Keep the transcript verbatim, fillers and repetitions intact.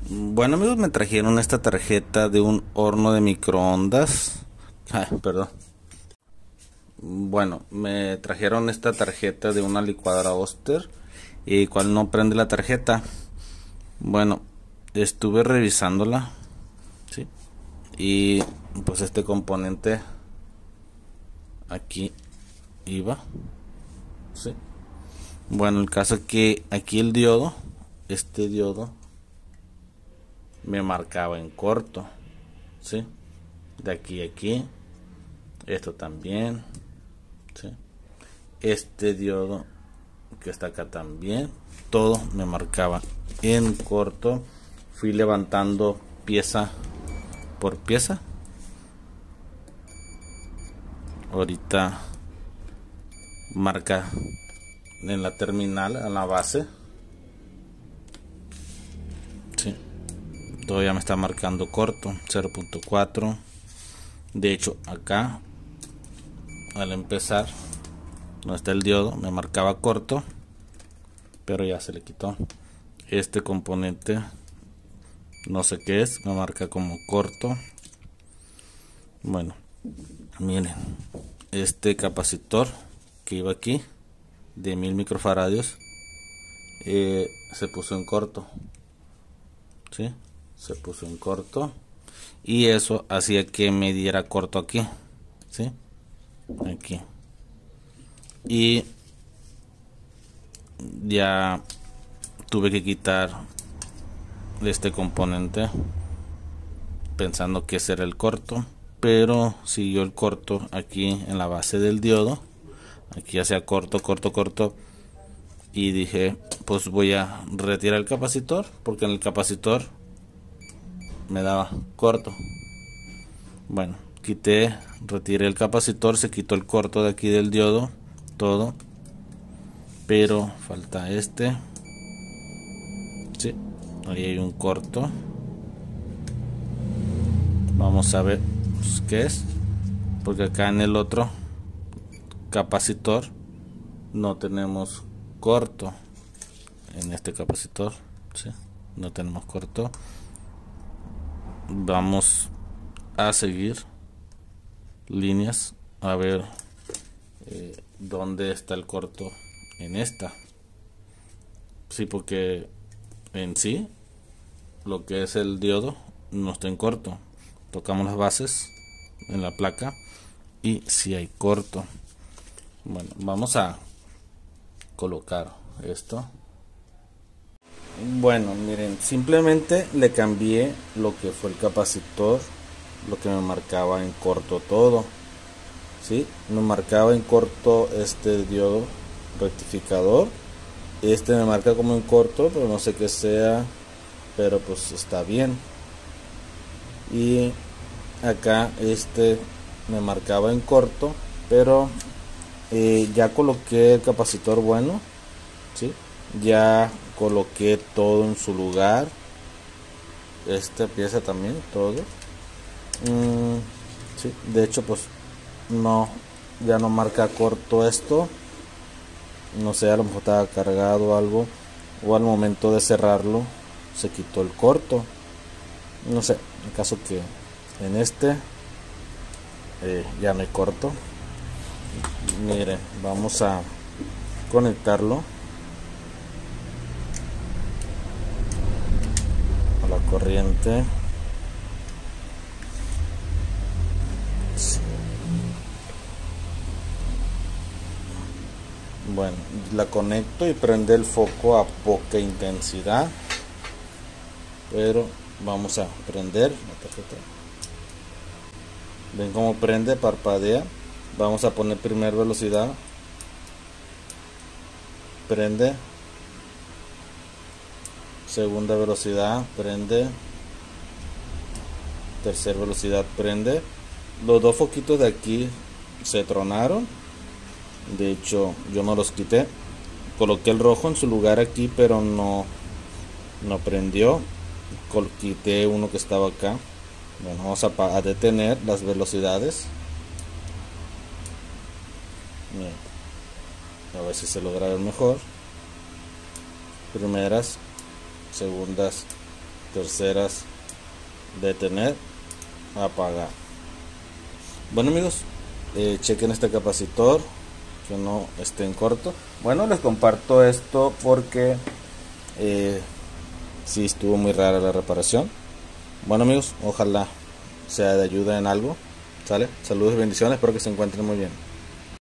Bueno, amigos, me trajeron esta tarjeta de un horno de microondas. Ay, perdón. Bueno, me trajeron esta tarjeta de una licuadora Oster, y cual no prende la tarjeta. Bueno, estuve revisándola, ¿sí? Y pues este componente aquí iba, ¿sí? Bueno, el caso es que aquí el diodo, este diodo me marcaba en corto, ¿sí? De aquí a aquí, esto también, ¿sí? Este diodo que está acá también, todo me marcaba en corto. Fui levantando pieza por pieza. Ahorita marca en la terminal, a la base, ¿sí? Todavía me está marcando corto, cero punto cuatro. De hecho, acá al empezar, no está el diodo, me marcaba corto, pero ya se le quitó. Este componente, no sé qué es, me marca como corto. Bueno, miren, este capacitor que iba aquí de mil microfaradios eh, se puso en corto, ¿sí? Se puso en corto, y eso hacía que me diera corto aquí, ¿sí? Aquí. Y ya tuve que quitar este componente pensando que ese era el corto, pero siguió el corto aquí en la base del diodo. Aquí hacía corto, corto, corto, y dije, pues voy a retirar el capacitor, porque en el capacitor me daba corto. Bueno, quité, retiré el capacitor, se quitó el corto de aquí del diodo, todo, pero falta este, sí, ahí hay un corto. Vamos a ver pues, qué es, porque acá en el otro capacitor no tenemos corto. En este capacitor, ¿sí? No tenemos corto. Vamos a seguir líneas a ver eh, dónde está el corto en esta. Sí, porque en sí lo que es el diodo no está en corto. Tocamos las bases en la placa y si hay corto. Bueno, vamos a colocar esto. Bueno, miren, simplemente le cambié lo que fue el capacitor, lo que me marcaba en corto todo, ¿sí? Me marcaba en corto este diodo rectificador. Este me marca como en corto, pero no sé qué sea, pero pues está bien. Y acá este me marcaba en corto, pero eh, ya coloqué el capacitor bueno, ¿sí? Ya coloqué todo en su lugar, esta pieza también, todo. Mm, sí, de hecho pues no, ya no marca corto esto. No sé, a lo mejor estaba cargado o algo, o al momento de cerrarlo se quitó el corto, no sé. En caso que en este eh, ya no hay corto. Miren, vamos a conectarlo a la corriente. Bueno, la conecto y prende el foco a poca intensidad, pero vamos a prender la tarjeta. Ven cómo prende, parpadea. Vamos a poner primera velocidad, prende. Segunda velocidad, prende. Tercera velocidad, prende. Los dos foquitos de aquí se tronaron. De hecho, yo no los quité. Coloqué el rojo en su lugar aquí, pero no, no prendió. Quité uno que estaba acá. Bueno, vamos a, a detener las velocidades. Bien. A ver si se logra ver mejor. Primeras, segundas, terceras, detener, apagar. Bueno amigos, eh, chequen este capacitor que no esté en corto. Bueno, les comparto esto porque eh, sí estuvo muy rara la reparación. Bueno amigos, ojalá sea de ayuda en algo. ¿Sale? Saludos y bendiciones, espero que se encuentren muy bien.